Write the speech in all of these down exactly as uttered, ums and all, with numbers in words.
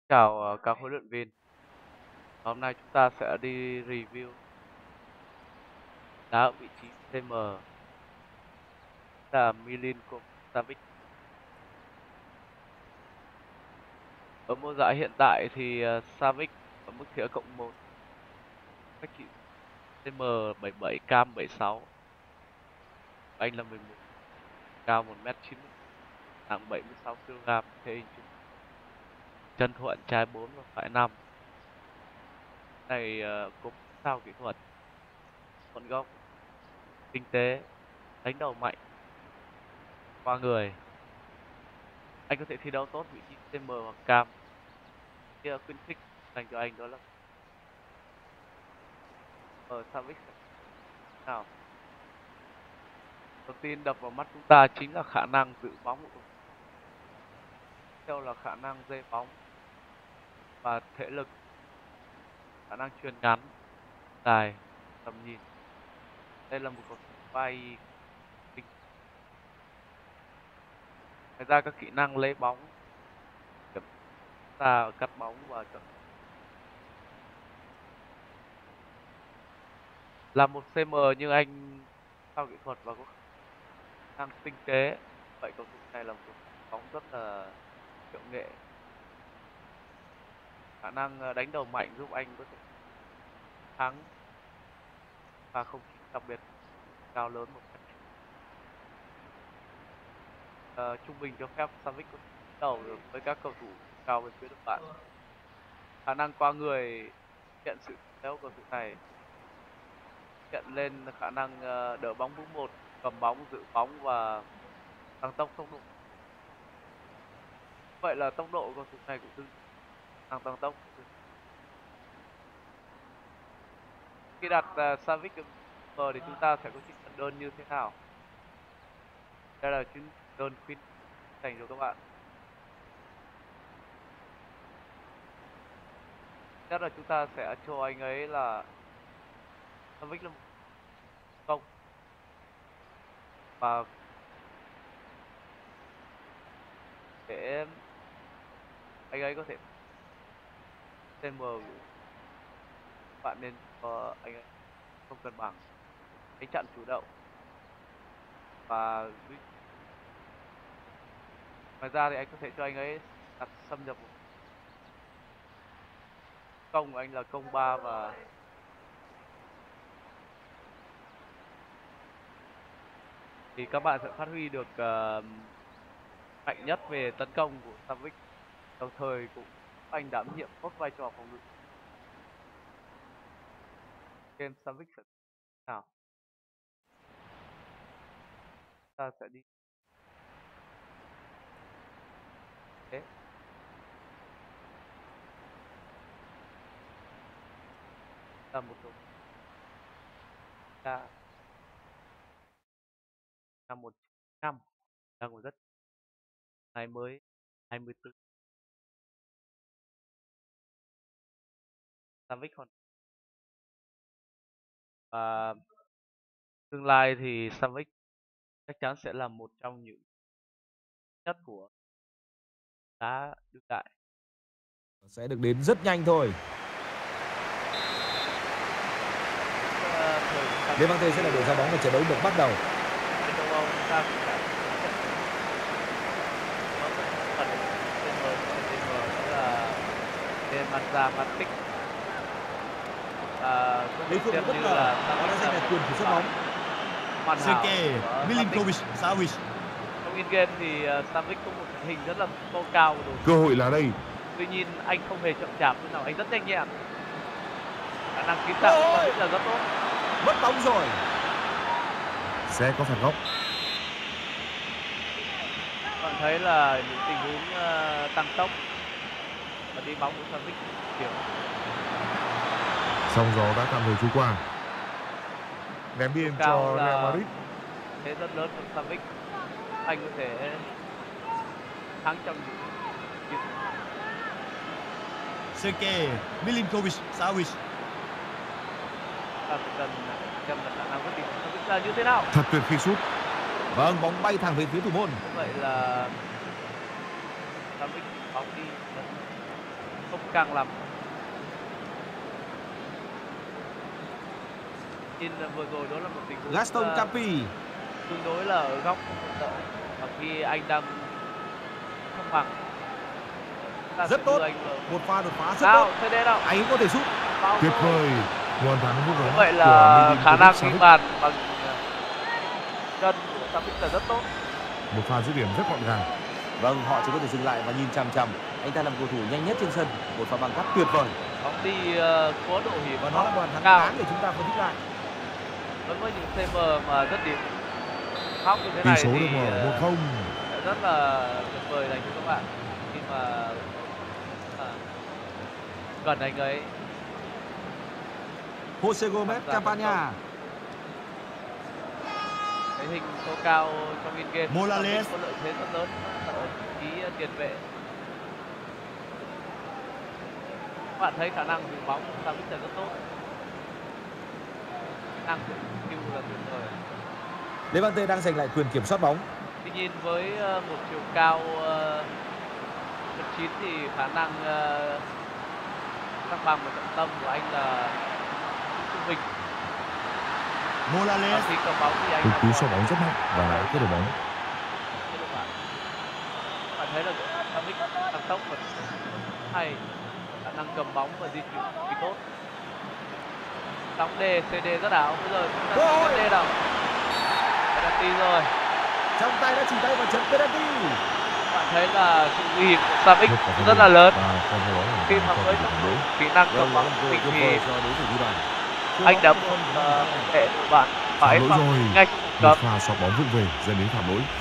Chào ờ, các huấn luyện viên. Hôm nay chúng ta sẽ đi review đá ở vị trí xê em là Milinkovic Savic. Ở mùa giải hiện tại thì ờ, Savic ở mức thẻ cộng một, cách chỉ xê em bảy mươi bảy, cam bảy mươi sáu. Anh là mười một, cao một mét chín mươi, nặng bảy mươi sáu ki lô gam, thể hình trung, chân thuận trái bốn và phải năm. Này uh, cũng sao kỹ thuật, thuận góc, kinh tế, đánh đầu mạnh, qua người. Anh có thể thi đấu tốt vị trí xê em hoặc cam. Kia khuyến khích dành cho anh đó là ở Savic sẽ nào. Đầu tiên đập vào mắt chúng ta chính là khả năng giữ bóng của cầu thủ. Theo là khả năng dây bóng và thể lực, khả năng chuyền ngắn, dài, tầm nhìn. Đây là một cầu thủ bay kinh. Ngoài ra các kỹ năng lấy bóng, kiểm tra, cắt bóng và chọn là một xê em nhưng anh sau kỹ thuật và có khả năng tinh tế. Vậy cầu thủ này là một cầu thủ bóng rất là hiệu nghệ. Khả năng ờ, đánh đầu mạnh giúp anh có thể thắng và không khí đặc biệt cao lớn một cách ờ, trung bình cho phép Savic có thể đánh đầu được với các cầu thủ cao về phía đội bạn. Khả năng qua người hiện sự kéo cầu thủ này hiện lên khả năng ờ, đỡ bóng vững một, cầm bóng, giữ bóng và tăng tốc tốc độ. Vậy là tốc độ cầu thủ này cũng tương tăng tăng tốc. Khi đặt uh, Savic ở thì chúng ta sẽ có chiếc trận đơn như thế nào? Đây là chứng đơn khuyến dành cho các bạn. Chắc là chúng ta sẽ cho anh ấy là Savic là một công và để anh ấy có thể xê em bạn nên cho anh ấy không cân bằng, đánh chặn chủ động và ngoài ra thì anh có thể cho anh ấy đặt xâm nhập một công của anh là công ba và thì các bạn sẽ phát huy được uh, mạnh nhất về tấn công của Savic, đồng thời cũng anh đảm nhiệm tốt vai trò phòng ngự. Game Savic sẽ nào ta sẽ đi thế là một số ta năm một năm đang còn rất này mới hai mươi tư. Savic còn và tương lai thì Savic chắc chắn sẽ là một trong những nhất của đá đương đại. Sẽ được đến rất nhanh thôi. Lê Văn Tê sẽ là đội ra bóng và trận đấu được bắt đầu. Bên châu Âu chúng ta cũng đã phần xê em xê em sẽ là Nemanja Matic. À, Đây không bất ngờ, họ đã giành được quyền kiểm soát bóng. Sergej Milinkovic Savic. Trong in game thì uh, Savic có một hình rất là to cao của cơ hội là đây. Tuy nhiên anh không hề chậm chạp chút nào, anh rất nhanh nhẹn. Khả năng kiến tạo của Savic là rất tốt. Mất bóng rồi. Sẽ có phạt góc. Bạn thấy là những tình huống uh, tăng tốc và đi bóng của Savic kiểu Song gió đã tạm thời trôi qua. Ném biên cho Real Madrid. Thế rất lớn của Savic. Anh có thể thắng trong những Sergej Milinkovic Savic. ta phải cần xem là khả năng quyết định của Savic là như thế nào. Thật tuyệt khi sút. Vâng, bóng bay thẳng về phía thủ môn. Như vậy là Savic bóng đi không căng lắm. Nhìn vừa rồi đó là một tình huống Gaston uh, Campi. tương đối là ở góc không đợi, và khi anh đang không bằng ta Rất sẽ tốt. đưa anh vào. Một pha đột phá rất Nào, tốt. xê đê nào. Anh có thể sút. Bao Tuyệt rồi. vời. Hoàn thắng vô Như gắng vậy của là Milinkovic khả năng Savic. ghi bàn bằng chân của Savic là rất tốt. Một pha dứt điểm rất gọn gàng. Vâng, họ chỉ có thể dừng lại và nhìn chằm chằm. Anh ta là một cầu thủ nhanh nhất trên sân. Một pha băng cắt tuyệt vời. Bóng đi uh, có độ hiểm Và nó là bàn thắng cao. đáng để chúng ta phân tích lại. Đối với những xê em mà rất điểm hóc như thế Tỷ này số thì được mở một uh, không. rất là tuyệt vời dành cho các bạn khi mà à, gần anh ấy. Jose Gomez Campana. Cái hình số cao trong in game Morales. có lợi thế rất lớn ở vị trí tiền vệ. Các bạn thấy khả năng giữ bóng của Savic là rất tốt, năng của skill là tuyệt vời. Levante đang giành lại quyền kiểm soát bóng. Tuy nhiên với uh, một chiều cao uh, một chín thì khả năng uh, thăng bằng và trọng tâm của anh là trung bình. Và Morales. khi cầm bóng thì anh Cú đã cú có- sau bóng rất mạnh và lại có đội bóng. Thế được bạn. Bạn thấy là Savic tăng tốc và hay, khả năng cầm bóng và di chuyển cực kỳ tốt. Đóng D, xê đê rất ảo. Bây giờ chúng Cơ ta hội. D nào. Penalty rồi. Trong tay đã chỉ tay vào trận penalty. Bạn thấy là sự nguy hiểm của Savic Một quả rất bóng là lớn. và con số đó là Khi mà con với số tốc đối. độ kỹ năng cầm Vâng, bóng vâng, của mình tuyệt thì vời cho đối thủ ghi bàn. anh đã buộc để bạn phải Phạm lỗi phạt rồi. ngay Một cấm. pha xoạc bóng vụng về dẫn đến phạm lỗi.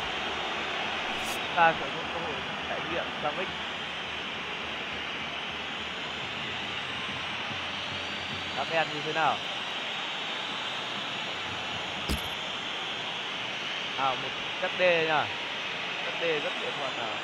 Ta sẽ có cơ hội trải nghiệm Savic. Đá men như thế nào? Nào, một chất D nha. Chất D rất dễ thuận nào.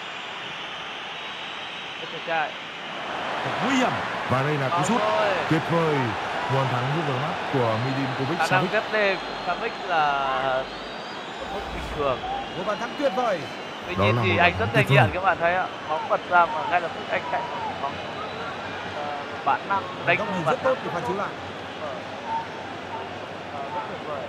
Rất là trai. Thật nguy hiểm. Và đây là cú Bóng sút rồi. tuyệt vời. Hoàn thắng vô gắng mắt của Milinkovic Khả năng Savic. Z D của Savic là một mức bình thường. Một bàn thắng tuyệt vời. Tuy Đó nhiên là thì một anh bàn rất thắng nhanh tuyệt vời. nhẹn, các bạn thấy ạ. Bóng bật ra mà ngay lập tức anh chạy bóng. Ờ, bản năng đánh Góc nhìn bản rất tốt năng. để phản chiếu lại. Ờ, ờ, rất tuyệt vời.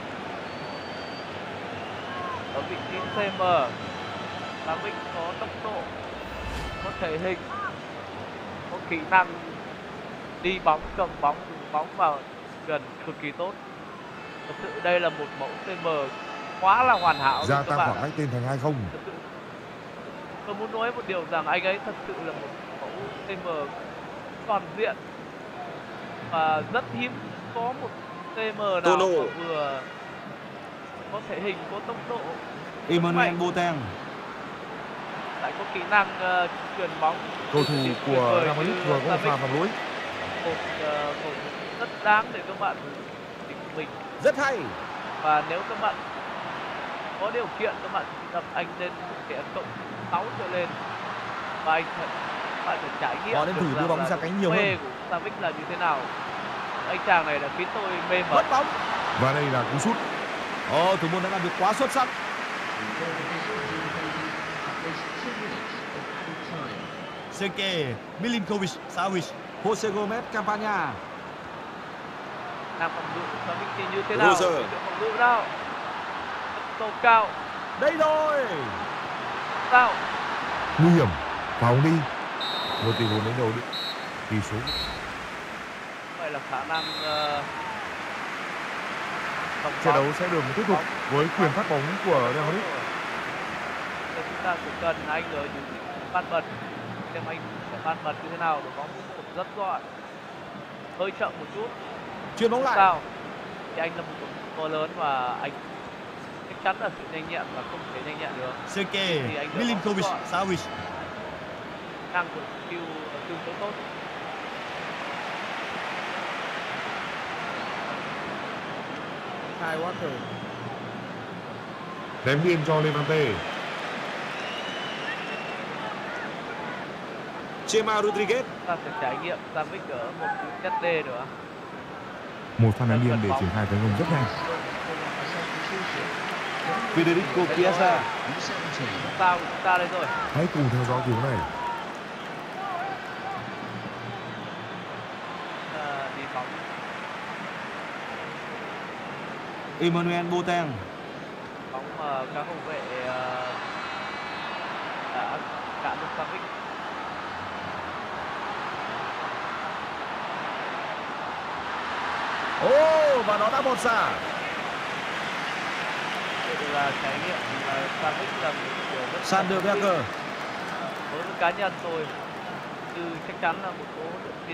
Ở vị trí xê em, Savic có tốc độ, có thể hình, có kỹ năng đi bóng, cầm bóng, dùng bóng vào gần cực kỳ tốt. Thật sự đây là một mẫu xê em quá là hoàn hảo Gia luôn các tăng bạn khoảng ạ. cách lên thành hai không. Thật sự tôi muốn nói một điều rằng anh ấy thật sự là một mẫu xê em toàn diện và rất hiếm có một xê em nào Tono. mà vừa có thể hình, có tốc độ, Emmanuel mạnh. Boateng. lại có kỹ năng uh, chuyền bóng. Cầu thủ tuyệt của vời Real Madrid như vừa có một pha Savic. phạm lỗi. Một uh, cầu thủ rất đáng để các bạn định mình. Rất hay. Và nếu các bạn có điều kiện, các bạn đập anh lên kẻ cộng sáu trở lên và anh phải các bạn phải trải nghiệm Họ nên được thử đưa rằng bóng là ra cánh nhiều mê hơn. của Savic là như thế nào. Anh chàng này đã khiến tôi mê mẩn. Mất bóng. Và đây là cú sút. Ồ, thủ môn đã làm việc quá xuất sắc. Sergei Milinkovic Savic. Jose Gomez Campana. Làm phòng ngự của Savic thì như thế nào? Roger. Đội phòng ngự nào? Tốc độ cao. Đây rồi. Sao? Nguy hiểm. Phóng đi. Một tình huống đánh đầu đi. Tỷ số. Vậy là khả năng uh, cầm Trận đấu bóng. sẽ được tiếp tục với quyền phát bóng của Real Madrid. Giờ chúng ta chỉ cần anh ở những ban bật, xem anh sẽ ban bật như thế nào. Đội bóng một rất gọn, hơi chậm một chút. Chuyền bóng lại. Sao? Thì anh là một cầu thủ to lớn và anh chắc chắn là sự nhanh nhẹn và không thể nhanh nhẹn được. Sergei Thì anh được Milinkovic bóng gọn. Savic. Năng của skill tương đối tốt. Kai Walker. Ném biên cho Levante. Chema Rodriguez. Ta sẽ trải nghiệm Savic ở một cú chất D nữa. Một pha ném biên để triển khai tấn công rất nhanh. Federico Chiesa. Sao chúng ta đây rồi. Hãy cùng theo dõi tình huống này. Emmanuel Boateng. Bóng mà các hậu vệ ờ, đã chạm được Savic. Ô, và nó đã một xả. Đây là trải nghiệm là Savic là một điều rất Sander là thú vị. Berge. Đối với cá nhân tôi thì chắc chắn là một số đội viên,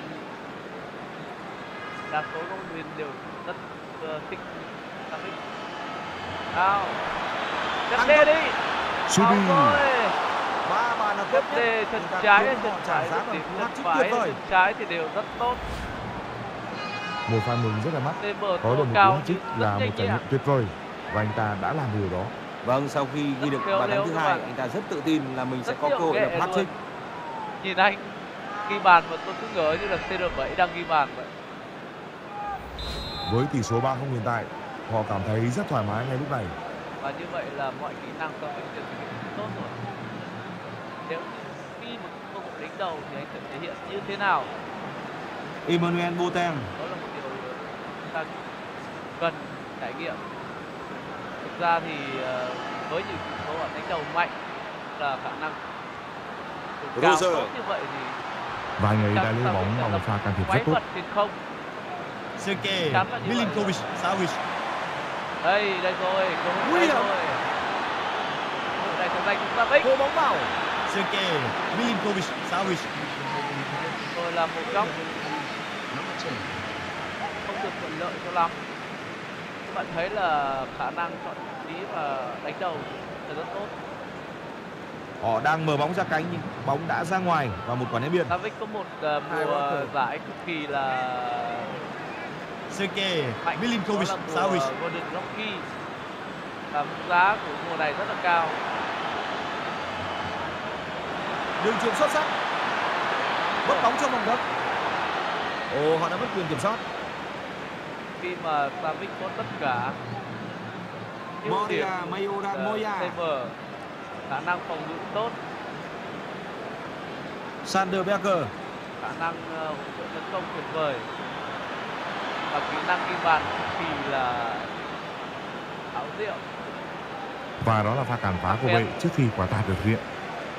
đa số các đội viên đều rất ờ, thích Savic. Nào, tiếp Ăn đê tốc. đi. Sút đi. Vào rồi. Ba bàn là Tiếp tốt nhất. đê chân Chúng ta trái khiến hay chân họ trả phải, giá điểm bằng cú chân hat-trick phải tuyệt hay vời. chân trái thì đều rất tốt. Một pha mừng rất là mắt. Tê bờ Có được to một cú cao hat-trick nhưng là rất một nhanh trải nhẹn. nghiệm tuyệt vời và anh ta đã làm điều đó. Vâng, sau khi ghi được Rất bàn khéo thắng thứ léo các hai, bạn. anh ta rất tự tin là mình sẽ Rất có hiệu cơ hội nghệ lập luôn. hat-trick. Nhìn anh ghi bàn mà tôi cứ ngỡ như là xê rờ bảy đang ghi bàn vậy. Với tỷ số ba không hiện tại, họ cảm thấy rất thoải mái ngay lúc này. Và như vậy là mọi kỹ năng của mình đều thực hiện tốt rồi. Nếu như khi một cơ hội đánh đầu thì anh sẽ thể hiện như thế nào? Emmanuel Boateng. Đó là một điều chúng ta cần trải nghiệm. Thực ra thì ờ, với những số ở đánh đầu mạnh là khả năng chiều cao Roger. tốt như vậy thì Và anh ấy chắc đã lấy Savic bóng sẽ bằng là một pha can thiệp quái rất tốt. vật trên không. Sergej Chắn là như vậy Milinkovic Savic. Đây, đây rồi, cơ hội Nguy đây hiểm. rồi. Cơ hội này sẽ dành cho Savic. Cô bóng vào. Sergej Milinkovic Savic. Rồi là một góc không được thuận lợi cho lắm. Các bạn thấy là khả năng chọn vị trí và đánh đầu là rất tốt. Họ đang mở bóng ra cánh nhưng bóng đã ra ngoài và một quả ném biên. Savic có một uh, Hai mùa quả cầu. giải cực kỳ là Sergej mạnh, Milinkovic đó là mùa Savic. Golden Jockey và mức giá của mùa này rất là cao. Đường chuyền xuất sắc. Mất bóng trong vòng cấm. Ồ, họ đã mất quyền kiểm soát. Khi mà Savic có tất cả ưu Moria, điểm Mayora, uh, Moya. saver, khả năng phòng ngự tốt, Sander Berge. khả năng uh, hỗ trợ tấn công tuyệt vời và kỹ năng ghi bàn cực kỳ là ảo diệu. Và đó là pha cản phá của vệ trước khi quả tạt được thực hiện.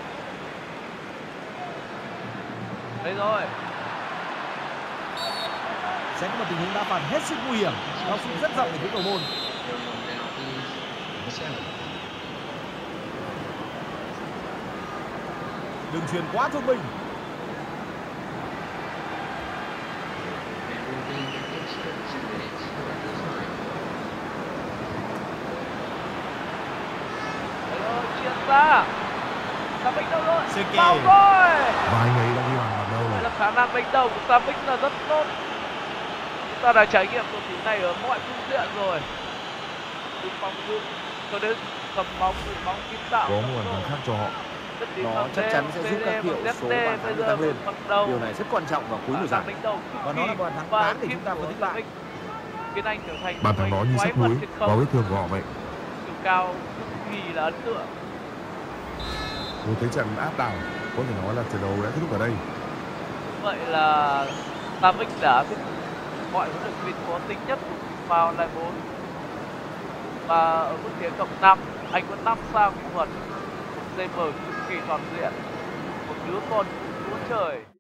Đấy rồi, Sẽ có một tình huống đá phạt hết sức nguy hiểm. Cao su rất rộng ở phía cầu môn. Đường chuyền quá thông minh. đấy rồi, chuyển ra. Savic đâu rồi? Sergej. Vào rồi. Và anh ấy đã ghi bàn bằng đầu. Đây là khả năng đánh đầu của Savic là rất tốt. Chúng ta đã trải nghiệm cầu thủ này ở mọi phương diện rồi. Từ phòng ngự cho đến cầm bóng, từ bóng kiến tạo. Có một bàn thắng khác cho họ. Nó chắc chắn sẽ giúp các hiệu số bàn thắng được tăng lên. Điều này rất quan trọng vào cuối mùa giải. Và nó là bàn thắng đáng để chúng ta phân tích lại. Khiến anh trở thành Bàn thắng đó như quái sắc vật núi trên vào không. vết thương của họ vậy. Chiều cao cực kỳ là ấn tượng. Một thế trận áp đảo, có thể nói là trận đấu đã kết thúc ở đây. Vậy là Savic đã thuyết phục mọi huấn luyện viên có tính nhất của FIFA Online bốn. Và ở mức điểm cộng năm, anh có năm sao kỹ thuật, một giây mở cực kỳ toàn diện, một đứa con chúa trời.